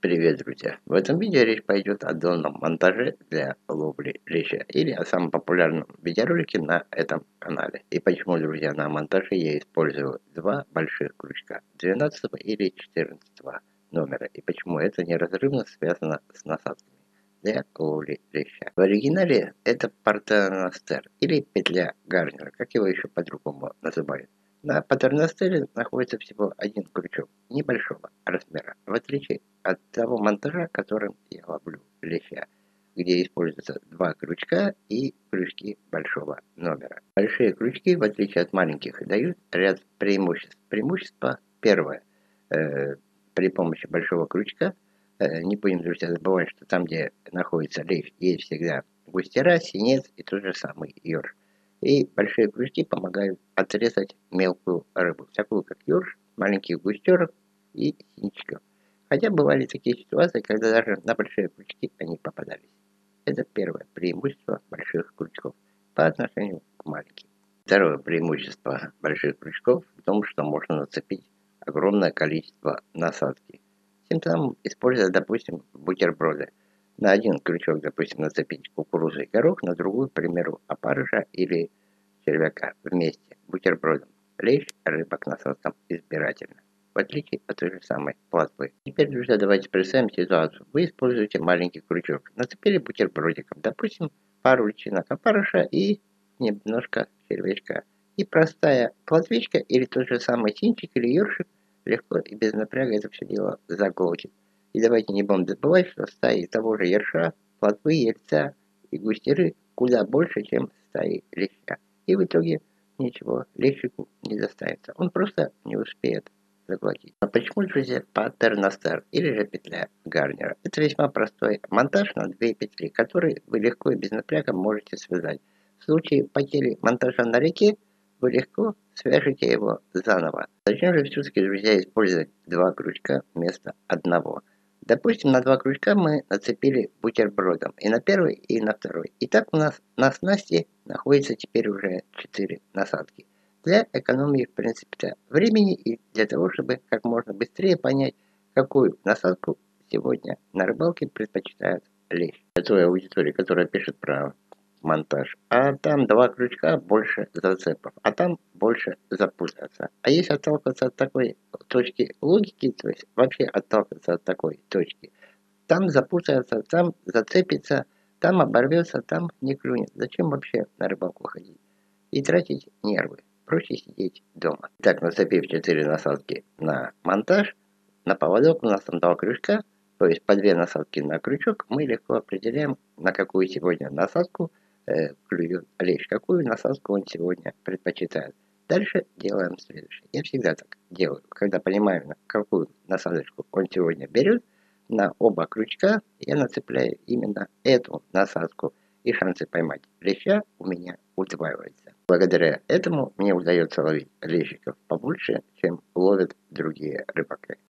Привет, друзья! В этом видео речь пойдет о донном монтаже для ловли леща или о самом популярном видеоролике на этом канале. И почему, друзья, на монтаже я использую два больших крючка 12 или 14 номера. И почему это неразрывно связано с насадками для ловли леща. В оригинале это патерностер или петля Гарнера, как его еще по-другому называют. На патерностере находится всего один крючок небольшого размера, в отличие от того монтажа, которым я ловлю леща, где используются два крючка и крючки большого номера. Большие крючки, в отличие от маленьких, дают ряд преимуществ. Преимущество первое. При помощи большого крючка, не будем, друзья, забывать, что там, где находится лещ, есть всегда густера, синец и тот же самый ёрш. И большие крючки помогают отрезать мелкую рыбу, такую как ёрш, маленьких густеров и синичков. Хотя бывали такие ситуации, когда даже на большие крючки они попадались. Это первое преимущество больших крючков по отношению к маленьким. Второе преимущество больших крючков в том, что можно нацепить огромное количество насадки. Тем самым, используя, допустим, бутерброды. На один крючок, допустим, нацепить кукурузу и горох, на другую, к примеру, опарыша или червяка вместе бутербродом. Лещ, рыба к насадкам избирательно, в отличие от той же самой плотвы. Теперь, друзья, давайте представим ситуацию. Вы используете маленький крючок, нацепили бутербродиком, допустим, пару личинок опарыша и немножко червячка. И простая плотвичка или тот же самый синчик или ёршик легко и без напряга это все дело заглотит. И давайте не будем забывать, что стаи того же ерша, плотвы, яйца и густеры куда больше, чем стаи леща. И в итоге ничего лещику не достанется. Он просто не успеет заглотить. А почему, друзья, патерностер или же петля Гарнера? Это весьма простой монтаж на две петли, который вы легко и без напряга можете связать. В случае потери монтажа на реке вы легко свяжете его заново. Зачем же все-таки, друзья, использовать два крючка вместо одного? Допустим, на два крючка мы нацепили бутербродом и на первый, и на второй. И так у нас на снасти находится теперь уже 4 насадки. Для экономии, в принципе, времени и для того, чтобы как можно быстрее понять, какую насадку сегодня на рыбалке предпочитают лещ. Для той аудитории, которая пишет про монтаж. А там два крючка, больше зацепов, а там больше запутаться. А если отталкиваться от такой точки логики, то есть вообще отталкиваться от такой точки, там запутается, там зацепится, там оборвется, там не клюнет. Зачем вообще на рыбалку ходить? И тратить нервы. Проще сидеть дома. Так, нацепив 4 насадки на монтаж, на поводок у нас там два крючка, то есть по 2 насадки на крючок, мы легко определяем, на какую сегодня насадку клюет лещ, какую насадку он сегодня предпочитает. Дальше делаем следующее. Я всегда так делаю, когда понимаю, на какую насадочку он сегодня берет, на оба крючка я нацепляю именно эту насадку, и шансы поймать леща у меня удваиваются. Благодаря этому мне удается ловить лещиков побольше, чем ловят другие рыбаки.